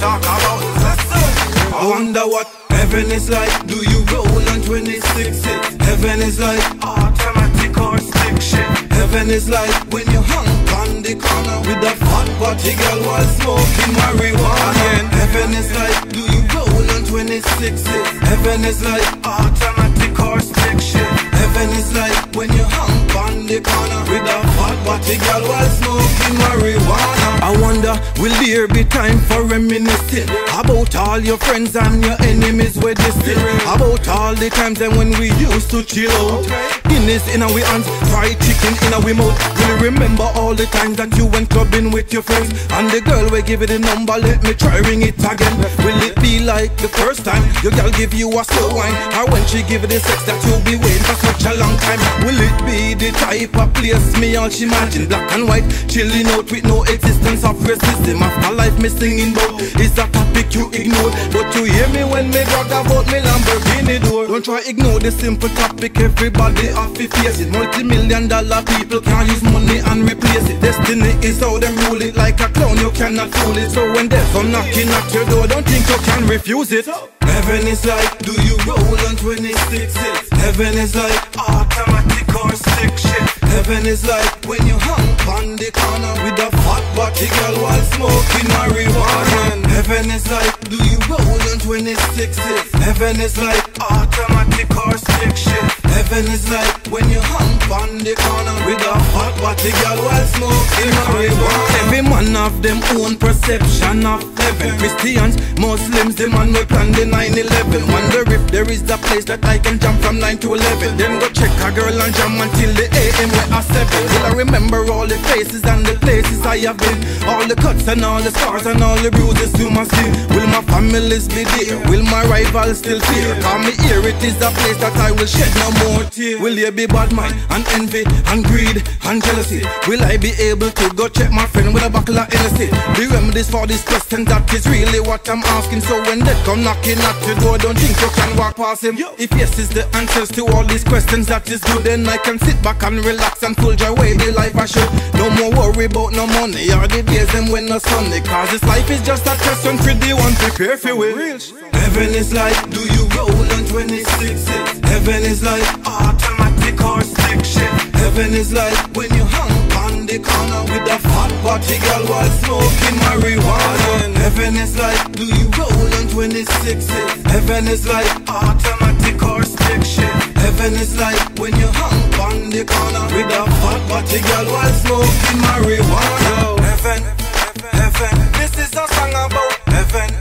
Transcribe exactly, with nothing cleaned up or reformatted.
talk about. Let's go. I wonder what heaven is like. Do you roll on twenty-sixes? Heaven is like automatic or stick shift. Heaven is like when you hung on the corner with a fat body girl while smoking marijuana. Heaven is like, do you roll on twenty-sixes? Heaven is like automatic or stick shift. Heaven is like when you hung on the corner with a fat body girl while smoking marijuana. I wonder, will there be time for reminiscing about all your friends and your enemies were distant? About all the times and when we used to chill out. Guinness in our hands, fried chicken in our mouth. Will you remember all the times that you went clubbing with your friends? And the girl will give it a number, let me try ring it again. Will it be like the first time your girl give you a slow wine? Or when she give it a sex that you'll be waiting for such a long time? Will it be the type of place me all she imagine? Black and white, chilling out with no existence of racism. Afterlife me singing about is a topic you ignore. But you hear me when me talk about me Lamborghini door. Don't try ignore the simple topic, everybody have to face it. Multi-million dollar people can't use money and replace it. Destiny is how them rule it, like a clown you cannot fool it. So when death come knocking at your door, don't think you can refuse it. Heaven is like, do you roll on twenty-sixes? Heaven is like automatic or stick shift. Heaven is like when you hung on the corner with a fat body girl while smoking marijuana. Heaven is like, do you roll on twenty-sixes? Heaven is like automatic or stick shift. Heaven is like when you hung on the corner with a fat body girl while smoking marijuana. Every man have them own perception of heaven. Christians, Muslims, the man will plan the nine eleven. Wonder if there is a place that I can jump from nine to eleven. Then go check a girl and jam until the A M where I seven. Will I remember all the faces and the places I have been? All the cuts and all the scars and all the bruises to my skin. Will my families be there? Will my rivals still fear? Call me here, it is a place that I will shed no more tears. Will there be bad mind and envy and greed and jealousy? Will I be able to go check my friend with a buckle of Hennessy? The remedies for this question, that is really what I'm asking. So when they come knocking at your door, don't think you can walk past him. If yes is the answers to all these questions, that is good. Then I can sit back and relax and full joy way the life I should. No more worry about no money or the days and when no Sunday. Cause this life is just a question for the one prepare for it. Heaven is like, do you roll on twenty-sixes? Heaven is like automatic or stick shift. Heaven is like when you hung on the corner with a fat body girl while smoking marijuana. Heaven is like, do you roll on twenty-sixes? Heaven is like automatic or stick shift. Heaven is like when you hung on the corner with a fat body girl while smoking marijuana. Heaven, heaven, this is a song about heaven.